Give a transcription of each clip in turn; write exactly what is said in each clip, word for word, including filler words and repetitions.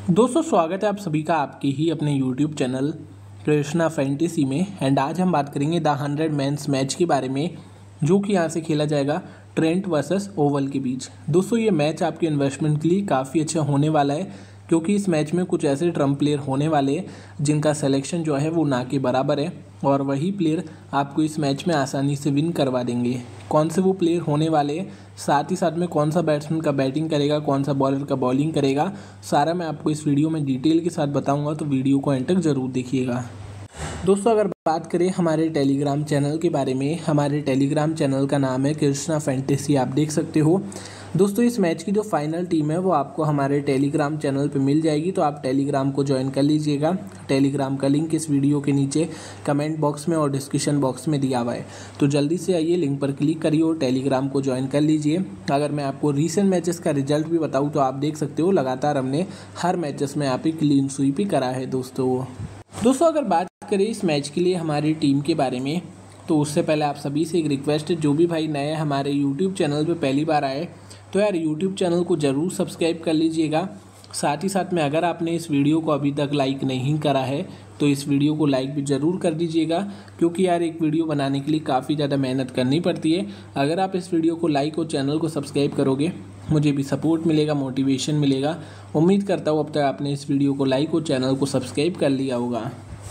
दोस्तों स्वागत है आप सभी का आपके ही अपने यूट्यूब चैनल कृष्णा फैंटेसी में। एंड आज हम बात करेंगे द हंड्रेड मैंस मैच के बारे में, जो कि यहाँ से खेला जाएगा ट्रेंट वर्सेस ओवल के बीच। दोस्तों ये मैच आपके इन्वेस्टमेंट के लिए काफ़ी अच्छा होने वाला है, क्योंकि इस मैच में कुछ ऐसे ट्रम्प प्लेयर होने वाले हैं जिनका सिलेक्शन जो है वो ना के बराबर है, और वही प्लेयर आपको इस मैच में आसानी से विन करवा देंगे। कौन से वो प्लेयर होने वाले हैं, साथ ही साथ में कौन सा बैट्समैन का बैटिंग करेगा, कौन सा बॉलर का बॉलिंग करेगा, सारा मैं आपको इस वीडियो में डिटेल के साथ बताऊंगा, तो वीडियो को एंड तक ज़रूर देखिएगा। दोस्तों अगर बात करें हमारे टेलीग्राम चैनल के बारे में, हमारे टेलीग्राम चैनल का नाम है कृष्णा फैंटेसी, आप देख सकते हो। दोस्तों इस मैच की जो फाइनल टीम है वो आपको हमारे टेलीग्राम चैनल पे मिल जाएगी, तो आप टेलीग्राम को ज्वाइन कर लीजिएगा। टेलीग्राम का लिंक इस वीडियो के नीचे कमेंट बॉक्स में और डिस्क्रिप्शन बॉक्स में दिया हुआ है, तो जल्दी से आइए लिंक पर क्लिक करिए और टेलीग्राम को ज्वाइन कर लीजिए। अगर मैं आपको रीसेंट मैचेस का रिजल्ट भी बताऊँ तो आप देख सकते हो, लगातार हमने हर मैचेस में यहाँ पे क्लीन स्वीप ही करा है। दोस्तों दोस्तों अगर बात करें इस मैच के लिए हमारी टीम के बारे में, तो उससे पहले आप सभी से एक रिक्वेस्ट है, जो भी भाई नए हमारे यूट्यूब चैनल पे पहली बार आए तो यार यूट्यूब चैनल को ज़रूर सब्सक्राइब कर लीजिएगा। साथ ही साथ में अगर आपने इस वीडियो को अभी तक लाइक नहीं करा है तो इस वीडियो को लाइक भी ज़रूर कर दीजिएगा, क्योंकि यार एक वीडियो बनाने के लिए काफ़ी ज़्यादा मेहनत करनी पड़ती है। अगर आप इस वीडियो को लाइक और चैनल को सब्सक्राइब करोगे, मुझे भी सपोर्ट मिलेगा, मोटिवेशन मिलेगा। उम्मीद करता हूँ अब तक आपने इस वीडियो को लाइक और चैनल को सब्सक्राइब कर लिया होगा।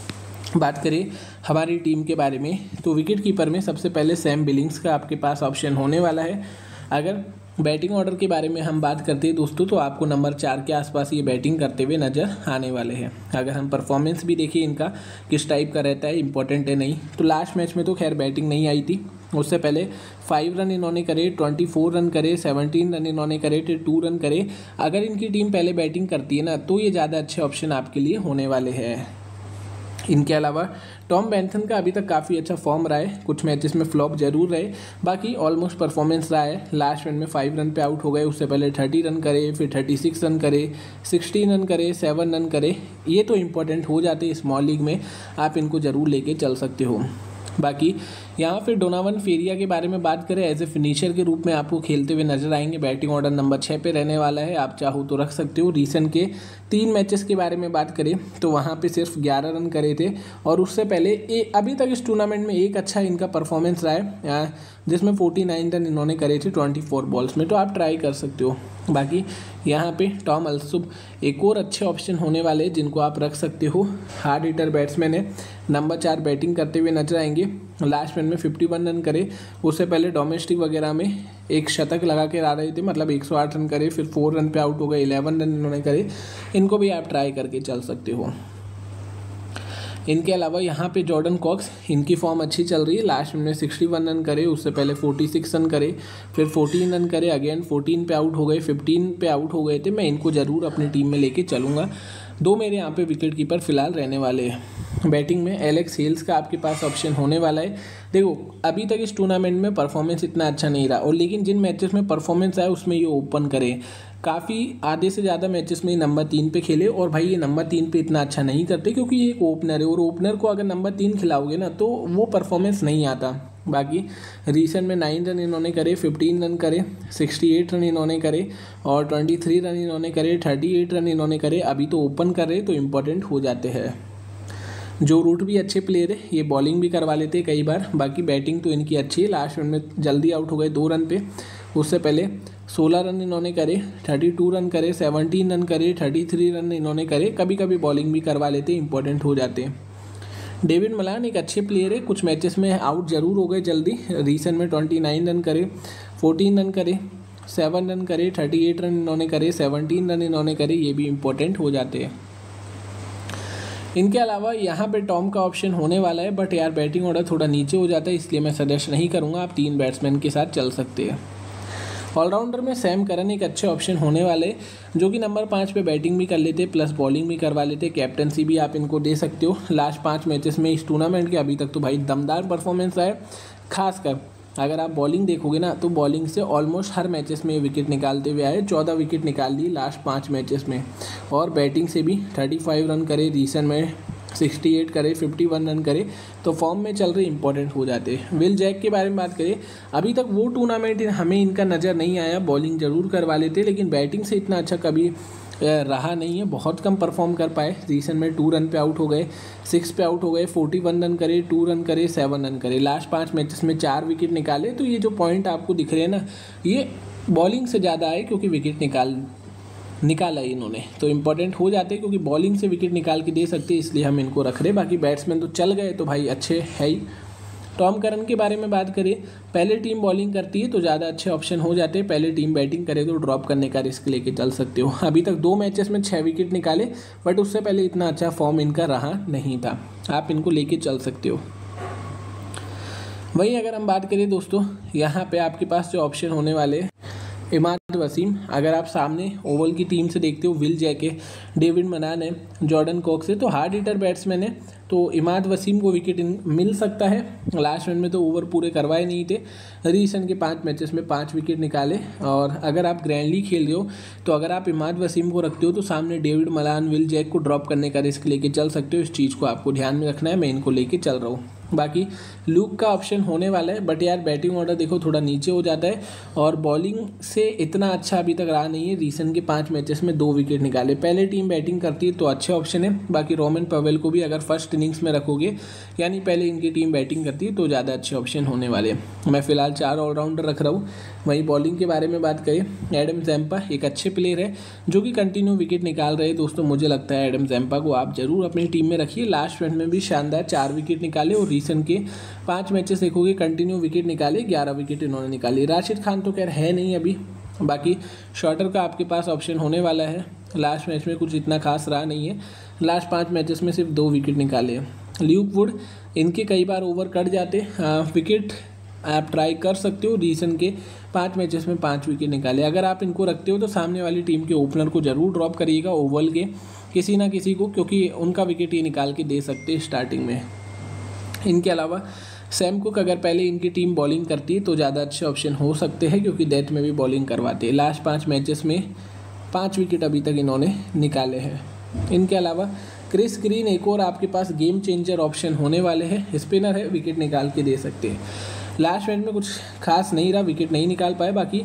बात करें हमारी टीम के बारे में, तो विकेट कीपर में सबसे पहले सैम बिलिंग्स का आपके पास ऑप्शन होने वाला है। अगर बैटिंग ऑर्डर के बारे में हम बात करते हैं दोस्तों, तो आपको नंबर चार के आसपास ये बैटिंग करते हुए नज़र आने वाले हैं। अगर हम परफॉर्मेंस भी देखिए इनका किस टाइप का रहता है, इंपॉर्टेंट है नहीं, तो लास्ट मैच में तो खैर बैटिंग नहीं आई थी। उससे पहले फाइव रन इन्होंने करे, ट्वेंटी फोर रन करे, सेवनटीन रन इन्होंने करे, टू रन करे। अगर इनकी टीम पहले बैटिंग करती है ना, तो ये ज़्यादा अच्छे ऑप्शन आपके लिए होने वाले हैं। इनके अलावा टॉम बेंथन का अभी तक काफ़ी अच्छा फॉर्म रहा है, कुछ मैचेस में फ्लॉप जरूर रहे, बाकी ऑलमोस्ट परफॉर्मेंस रहा है। लास्ट मैच में फाइव रन पे आउट हो गए, उससे पहले थर्टी रन करे, फिर थर्टी सिक्स रन करे, सिक्सटीन रन करे, सेवन रन करे। ये तो इंपॉर्टेंट हो जाते हैं स्मॉल लीग में, आप इनको ज़रूर लेके चल सकते हो। बाकी यहाँ फिर डोनावन फेरिया के बारे में बात करें, एज ए फिनिशर के रूप में आपको खेलते हुए नजर आएंगे। बैटिंग ऑर्डर नंबर छः पे रहने वाला है, आप चाहो तो रख सकते हो। रीसेंट के तीन मैचेस के बारे में बात करें तो वहाँ पे सिर्फ ग्यारह रन करे थे, और उससे पहले ए, अभी तक इस टूर्नामेंट में एक अच्छा इनका परफॉर्मेंस रहा है, जिसमें फोर्टी नाइन रन इन्होंने करे थे ट्वेंटी फोर बॉल्स में, तो आप ट्राई कर सकते हो। बाकी यहाँ पे टॉम अल्सुब एक और अच्छे ऑप्शन होने वाले हैं जिनको आप रख सकते हो। हार्ड हिटर बैट्समैन है, नंबर चार बैटिंग करते हुए नजर आएंगे। लास्ट मैच में फिफ्टी वन रन करे, उससे पहले डोमेस्टिक वगैरह में एक शतक लगा के आ रहे थे, मतलब एक सौ आठ रन करे, फिर फोर रन पे आउट हो गए, इलेवन रन इन्होंने करे। इनको भी आप ट्राई करके चल सकते हो। इनके अलावा यहाँ पे जॉर्डन कॉक्स, इनकी फॉर्म अच्छी चल रही है। लास्ट में सिक्सटी वन रन करे, उससे पहले फोर्टी सिक्स रन करे, फिर फोर्टीन रन करे, अगेन फोर्टीन पे आउट हो गए, फिफ्टीन पे आउट हो गए थे। मैं इनको ज़रूर अपनी टीम में लेके चलूँगा। दो मेरे यहाँ पे विकेट कीपर फिलहाल रहने वाले हैं। बैटिंग में एलेक्स हेल्स का आपके पास ऑप्शन होने वाला है। देखो अभी तक इस टूर्नामेंट में परफॉर्मेंस इतना अच्छा नहीं रहा, और लेकिन जिन मैचेस में परफॉर्मेंस आया उसमें ये ओपन करे, काफ़ी आधे से ज़्यादा मैचेस में नंबर तीन पे खेले। और भाई ये नंबर तीन पे इतना अच्छा नहीं करते, क्योंकि ये एक ओपनर है, और ओपनर को अगर नंबर तीन खिलाओगे ना तो वो परफॉर्मेंस नहीं आता। बाकी रीसेंट में नाइन रन इन्होंने करे, फिफ्टीन रन करे, सिक्सटी एट रन इन्होंने करे, और ट्वेंटी थ्री रन इन्होंने करे, थर्टी एट रन इन्होंने करे। अभी तो ओपन कर रहे तो इम्पोर्टेंट हो जाते हैं। जो रूट भी अच्छे प्लेयर है, ये बॉलिंग भी करवा लेते हैं कई बार। बाकी बैटिंग तो इनकी अच्छी है। लास्ट में जल्दी आउट हो गए दो रन पे, उससे पहले सोलह रन इन्होंने करे, थर्टी टू रन करे, सेवनटीन रन करे, थर्टी थ्री रन इन्होंने करे। कभी कभी बॉलिंग भी करवा लेते, इंपॉर्टेंट हो जाते हैं। डेविड मलान एक अच्छे प्लेयर है, कुछ मैचेस में आउट जरूर हो गए जल्दी। रीसेंट में ट्वेंटी नाइन रन करे, फोर्टीन रन करे, सेवन रन करे, थर्टी एट रन इन्होंने करे, सेवनटीन रन इन्होंने करे। ये भी इंपॉर्टेंट हो जाते हैं। इनके अलावा यहाँ पे टॉम का ऑप्शन होने वाला है, बट यार बैटिंग ऑर्डर थोड़ा नीचे हो जाता है, इसलिए मैं सजेस्ट नहीं करूँगा। आप तीन बैट्समैन के साथ चल सकते हैं। ऑलराउंडर में सैम करन एक अच्छे ऑप्शन होने वाले, जो कि नंबर पाँच पे बैटिंग भी कर लेते प्लस बॉलिंग भी करवा लेते। कैप्टनसी भी आप इनको दे सकते हो। लास्ट पाँच मैचेस में इस टूर्नामेंट के अभी तक तो भाई दमदार परफॉर्मेंस रहा है। खासकर अगर आप बॉलिंग देखोगे ना, तो बॉलिंग से ऑलमोस्ट हर मैचेस में विकेट निकालते हुए आए। चौदह विकेट निकाल दी लास्ट पाँच मैचेस में, और बैटिंग से भी थर्टी फाइव रन करे, रीसेंट में सिक्सटी एट करे, फिफ्टी वन रन करे, तो फॉर्म में चल रहे इंपॉर्टेंट हो जाते हैं। विल जैक के बारे में बात करें, अभी तक वो टूर्नामेंट हमें इनका नज़र नहीं आया। बॉलिंग जरूर करवा लेते, लेकिन बैटिंग से इतना अच्छा कभी रहा नहीं है, बहुत कम परफॉर्म कर पाए। रीसेंट में टू रन पे आउट हो गए, सिक्स पे आउट हो गए, फोर्टी वन रन करे, टू रन करे, सेवन रन करे। लास्ट पाँच मैचेस में चार विकेट निकाले। तो ये जो पॉइंट आपको दिख रहे हैं ना, ये बॉलिंग से ज़्यादा आए क्योंकि विकेट निकाल निकाला इन्होंने, तो इंपॉर्टेंट हो जाते हैं क्योंकि बॉलिंग से विकेट निकाल के दे सकते हैं, इसलिए हम इनको रख रहे हैं। बाकी बैट्समैन तो चल गए तो भाई अच्छे है ही। टॉम करन के बारे में बात करें, पहले टीम बॉलिंग करती है तो ज़्यादा अच्छे ऑप्शन हो जाते हैं, पहले टीम बैटिंग करे तो ड्रॉप करने का रिस्क लेके चल सकते हो। अभी तक दो मैचेस में छः विकेट निकाले, बट उससे पहले इतना अच्छा फॉर्म इनका रहा नहीं था, आप इनको लेके चल सकते हो। वहीं अगर हम बात करें दोस्तों, यहाँ पे आपके पास जो ऑप्शन होने वाले इमाद वसीम, अगर आप सामने ओवल की टीम से देखते हो, विल जैक है, डेविड मनान है, जॉर्डन कॉक्स है, तो हार्ड हिटर बैट्समैन है, तो इमाद वसीम को विकेट मिल सकता है। लास्ट रन में तो ओवर पूरे करवाए नहीं थे, रीसेंट के पाँच मैचेस में पाँच विकेट निकाले। और अगर आप ग्रैंडली खेल रहे हो तो अगर आप इमाद वसीम को रखते हो तो सामने डेविड मलान, विल जैक को ड्रॉप करने का रिस्क लेके चल सकते हो। इस चीज़ को आपको ध्यान में रखना है, मैं इनको लेके चल रहा हूँ। बाकी लूक का ऑप्शन होने वाला है, बट यार बैटिंग ऑर्डर देखो थोड़ा नीचे हो जाता है, और बॉलिंग से इतना अच्छा अभी तक रहा नहीं है। रीसेंट के पाँच मैचेस में दो विकेट निकाले, पहले टीम बैटिंग करती है तो अच्छे ऑप्शन है। बाकी रोमन पवेल को भी अगर फर्स्ट इनिंग्स में रखोगे, यानी पहले इनकी टीम बैटिंग करती है, तो ज़्यादा अच्छे ऑप्शन होने वाले। मैं फिलहाल चार ऑलराउंडर रख रहा हूँ। वहीं बॉलिंग के बारे में बात करें, एडम जैम्पा एक अच्छे प्लेयर है जो कि कंटिन्यू विकेट निकाल रहे हैं। दोस्तों मुझे लगता है एडम जैम्पा को आप जरूर अपनी टीम में रखिए। लास्ट रन में भी शानदार चार विकेट निकाले, और रीसेंट के पाँच मैचेस देखोगे कंटिन्यू विकेट निकाले, ग्यारह विकेट इन्होंने निकाली। राशिद खान तो खैर है नहीं अभी। बाकी शॉर्टर का आपके पास ऑप्शन होने वाला है, लास्ट मैच में कुछ इतना खास रहा नहीं है, लास्ट पाँच मैचेस में सिर्फ दो विकेट निकाले हैं। ल्यूक वुड, इनके कई बार ओवर कट जाते, विकेट आप ट्राई कर सकते हो। रीसेंट के पाँच मैचेस में पाँच विकेट निकाले। अगर आप इनको रखते हो तो सामने वाली टीम के ओपनर को ज़रूर ड्रॉप करिएगा, ओवल के किसी ना किसी को, क्योंकि उनका विकेट ये निकाल के दे सकते हैं स्टार्टिंग में। इनके अलावा सैम कुक, अगर पहले इनकी टीम बॉलिंग करती है तो ज़्यादा अच्छे ऑप्शन हो सकते हैं, क्योंकि डेथ में भी बॉलिंग करवाते हैं। लास्ट पाँच मैचेस में पाँच विकेट अभी तक इन्होंने निकाले हैं। इनके अलावा क्रिस ग्रीन एक और आपके पास गेम चेंजर ऑप्शन होने वाले हैं, स्पिनर है, विकेट निकाल के दे सकते हैं। लास्ट मैच में कुछ खास नहीं रहा, विकेट नहीं निकाल पाए। बाकी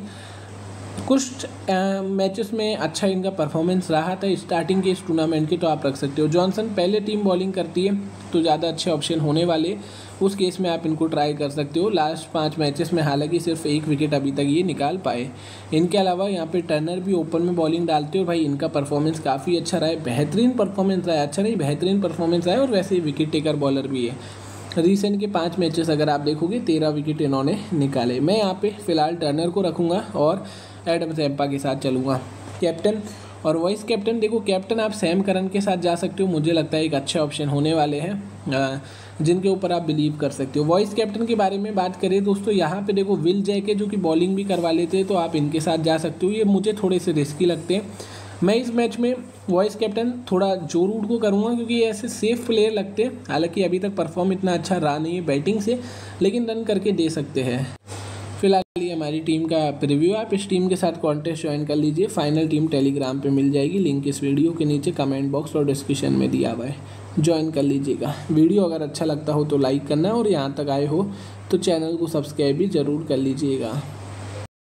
कुछ मैचेस में अच्छा इनका परफॉर्मेंस रहा था स्टार्टिंग के इस टूर्नामेंट के, तो आप रख सकते हो। जॉनसन पहले टीम बॉलिंग करती है तो ज़्यादा अच्छे ऑप्शन होने वाले, उस केस में आप इनको ट्राई कर सकते हो। लास्ट पाँच मैचेस में हालांकि सिर्फ एक विकेट अभी तक ये निकाल पाए। इनके अलावा यहाँ पे टर्नर भी ओपन में बॉलिंग डालते हो, भाई इनका परफॉर्मेंस काफ़ी अच्छा रहा है, बेहतरीन परफॉर्मेंस रहा है, अच्छा नहीं बेहतरीन परफॉर्मेंस रहा है, और वैसे ही विकेट टेकर बॉलर भी है। रीसेंट के पाँच मैचेस अगर आप देखोगे तेरह विकेट इन्होंने निकाले। मैं यहाँ पे फिलहाल टर्नर को रखूँगा और एडम जैम्पा के साथ चलूँगा कैप्टन। और वाइस कैप्टन देखो, कैप्टन आप सैम करन के साथ जा सकते हो, मुझे लगता है एक अच्छे ऑप्शन होने वाले हैं जिनके ऊपर आप बिलीव कर सकते हो। वाइस कैप्टन के बारे में बात करें दोस्तों, यहाँ पे देखो विल जैक है जो कि बॉलिंग भी करवा लेते हैं, तो आप इनके साथ जा सकते हो। ये मुझे थोड़े से रिस्की लगते हैं। मैं इस मैच में वाइस कैप्टन थोड़ा जो रूट को करूँगा, क्योंकि ये ऐसे सेफ प्लेयर लगते हैं। हालांकि अभी तक परफॉर्म इतना अच्छा रहा नहीं है बैटिंग से, लेकिन रन करके दे सकते हैं। फिलहाल ये हमारी टीम का प्रीव्यू, आप इस टीम के साथ कॉन्टेस्ट ज्वाइन कर लीजिए। फाइनल टीम टेलीग्राम पे मिल जाएगी, लिंक इस वीडियो के नीचे कमेंट बॉक्स और डिस्क्रिप्शन में दिया हुआ है, ज्वाइन कर लीजिएगा। वीडियो अगर अच्छा लगता हो तो लाइक करना, और यहाँ तक आए हो तो चैनल को सब्सक्राइब भी ज़रूर कर लीजिएगा।